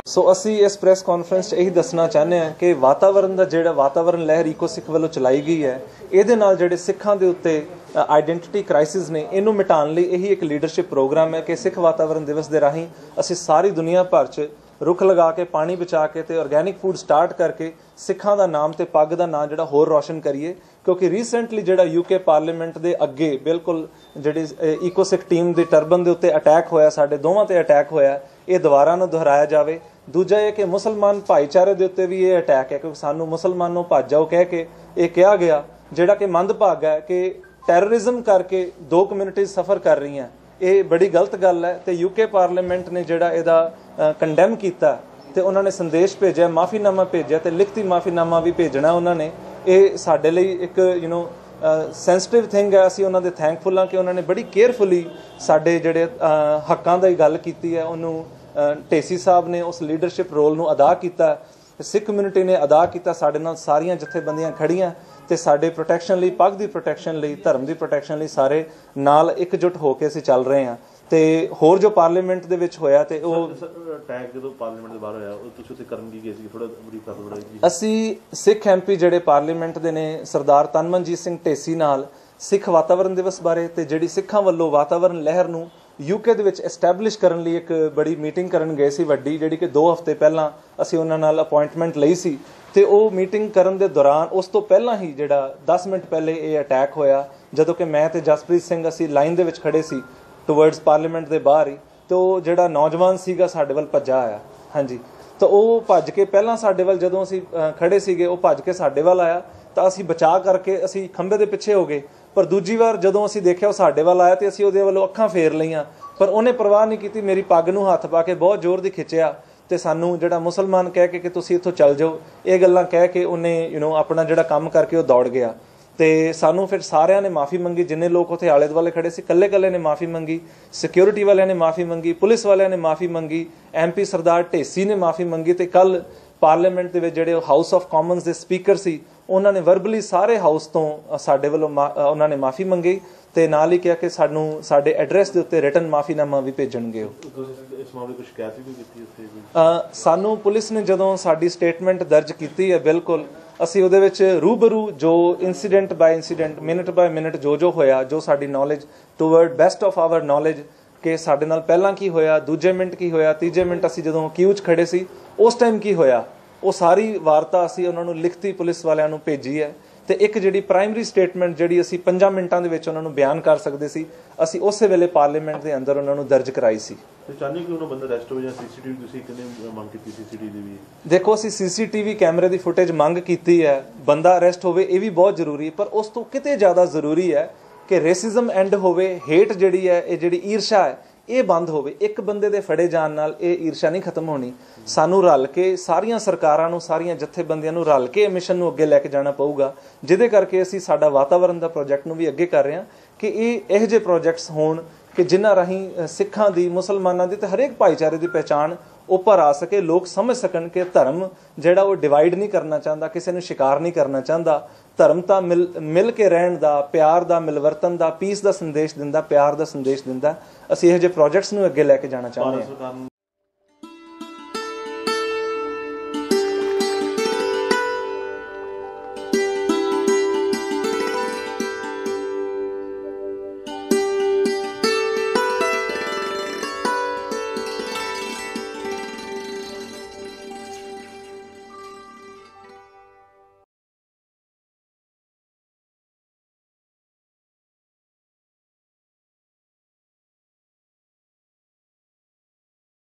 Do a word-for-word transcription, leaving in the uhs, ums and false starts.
सो असी इस press conference यही दसना चाहते हैं कि वातावरण का जो वातावरण लहर ईको सिख वालों चलाई गई है ये जो सिखां के उत्ते आइडेंटिटी क्राइसिस ने इनू मिटाने लिए यही एक लीडरशिप प्रोग्राम है कि सिख वातावरण दिवस के राही असी सारी दुनिया भर च रुख लगा के पानी बचा के ते ऑर्गैनिक फूड स्टार्ट करके सिखां का नाम ते पग का नाम जो होर रोशन करिए। क्योंकि रीसेंटली जो यूके पार्लीमेंट के अगे बिल्कुल जी ईको सिख टीम के टर्बन के उत्ते अटैक होया, साडे दोवां ते अटैक होया, ये दोबारा ना दोहराया जाए। दूजा ये कि मुसलमान भाईचारे के उत्ते भी ये अटैक है क्योंकि सानू मुसलमानों भज जाओ कह के ये कहा गया, जिहड़ा कि मंदभागा है कि टैररिज्म करके दो कम्यूनिटीज सफ़र कर रही हैं। ये बड़ी गलत गल है तो यूके पार्लीमेंट ने जिहड़ा इहदा कंडैम किया तो उन्होंने संदेश भेजा, माफ़ीनामा भेजा तो लिखती माफ़ीनामा भी भेजना उन्होंने। ये साडे लई एक यू नो सेंसिटिव थिंग है। असीं उन्होंने थैंकफुल हाँ कि उन्होंने बड़ी केयरफुली साडे जिहड़े हक्कां दी गल कीती है उन्होंने ढेसी साहब ने उस लीडरशिप रोल नूं अदा किया, सिख कम्यूनिटी ने अदा किया, साडे नाल सारियां जथेबंदियां खड़ियां ते साडे प्रोटैक्शन लई, पग दी प्रोटैक्शन लई, धर्म दी प्रोटैक्शन लई सारे नाल एकजुट होकर असीं चल रहे हैं। ते होर जो पार्लीमेंट दे विच होया ते ओह अटैक जो पार्लीमेंट दे बाहर होया ओह तुसीं उत्ते करन की गए सी, थोड़ा ब्रीफ कर थोड़ा जी। असीं सिख एमपी जिहड़े पार्लीमेंट दे ने सरदार तनमनजीत सिंह ढेसी नाल सिख वातावरण दिवस बारे ते जिहड़ी सिखां वल्लों वातावरण लहर नूं यूके दे विच एस्टैबलिश करन लई एक बड़ी मीटिंग करन गए सी वड्डी, जिहड़ी कि दो हफ्ते पहलां असीं उन्हां नाल अपॉइंटमेंट लई सी ते ओह मीटिंग करन दे दौरान उस तो पहलां ही जिहड़ा दस मिनट पहले ये अटैक होया, जदों कि मैं ते जसप्रीत सिंह असीं लाइन दे विच खड़े सी टुवर्ड्स पार्लीमेंट दे बाहर ही, तो जिहड़ा नौजवान सीगा साडे वल भज्जा आया। हाँ जी, तो वह भज के पहलां साडे वल जदों असीं खड़े सीगे वह भज के साडे वल आया तो असीं बचा करके असीं खंबे दे पिछे हो गए। पर दूजी बार जदों असीं देखिया साडे वल आया तो असीं उहदे वल्लों अखां फेर लईआं, पर उन्हें परवाह नहीं की। मेरी पग नूं हत्थ पा के बहुत जोर दी खिंचिया ते सानू जिहड़ा मुसलमान कह के कि तुसीं इत्थों चल जाओ, ये गल्लां कह के उन्हें यू नो अपना जिहड़ा काम करके वो दौड़ गया। तो सानू फिर सारिਆਂ ने माफ़ी मंगी, जिन्ने लोग उत्थे आले दुआले खड़े सी कल्ले कल्ले ने माफ़ी मंगी, सिक्योरिटी वालिਆਂ ने माफ़ी मंगी, पुलिस वालिਆਂ ने माफ़ी मंगी, एम पी सरदार ढेसी ने माफ़ी मंगी। तो कल पार्लीमेंट दे विच जिहड़े हाउस ऑफ कॉमन्स के स्पीकर सी उन्होंने वर्बली सारे हाउस तो साडे वल्लों उन्होंने माफ़ी मंगी ते नाल ही कहा कि सानू साडे एड्रैस दे उत्ते रिटन माफ़ीनामा भी भेजणगे। सानू पुलिस ने जदों साडी स्टेटमेंट दर्ज की है बिल्कुल असी उहदे विच रूबरू जो incident by incident minute by minute जो जो होया, जो साडी knowledge toward best of our knowledge कि साडे नाल पहलां की होया, दूजे मिनट की होया, तीजे मिनट असी जदों क्यू च खड़े सी उस टाइम की होया, वो सारी वार्ता असी उन्हां नूं लिखती पुलिस वालिਆਂ नूं भेजी है। तो एक जिहड़ी प्राइमरी स्टेटमेंट जिहड़ी असी पंजां मिनटां दे विच उन्हां नूं बयान कर सकदे सी असी उस वेले पार्लीमेंट दे अंदर उन्हां नूं दर्ज कराई सी। चाहते कि उन्होंने बंदा अरेस्ट हो जाए, सीसीटीवी तुसीं किन्ने मंग कीती सीसीटीवी दी भी? देखो असी सीसीटीवी कैमरे की फुटेज मंग की है, बंदा अरेस्ट होवे ये भी बहुत जरूरी है, पर उस तो किते ज़्यादा जरूरी है कि रेसिज्म एंड होवे, हेट जिहड़ी है ये जिहड़ी ईर्षा है ये बंद होवे। एक बंदे दे फड़े जाण नाल ये ईर्षा नहीं खत्म होनी। सानू रल के सारियां सरकारां नूं, सारियां जथेबंदियां नूं रल के मिशन नूं अगे लैके जाना पऊगा, जिहदे करके असीं साडा वातावरण दा प्रोजैक्ट नूं भी अगे कर रहे हां कि ये इहो जिहे प्रोजैक्ट्स होण कि जिन्हां राहीं सिखां दी, मुसलमानां दी ते हरेक भाईचारे की पहचान उपर आ सके, लोग समझ सकन कि धर्म जिहड़ा वो डिवाइड नहीं करना चाहता, किसी नूं शिकार नहीं करना चाहता। धर्म तां मिल मिल के रहण दा, प्यार दा, मिलवर्तन दा, पीस दा संदेश दिंदा, प्यार दा संदेश दिंदा। असीं इहो जिहे प्रोजैक्ट्स नूं अगे लैके जाना चाहुंदे हां।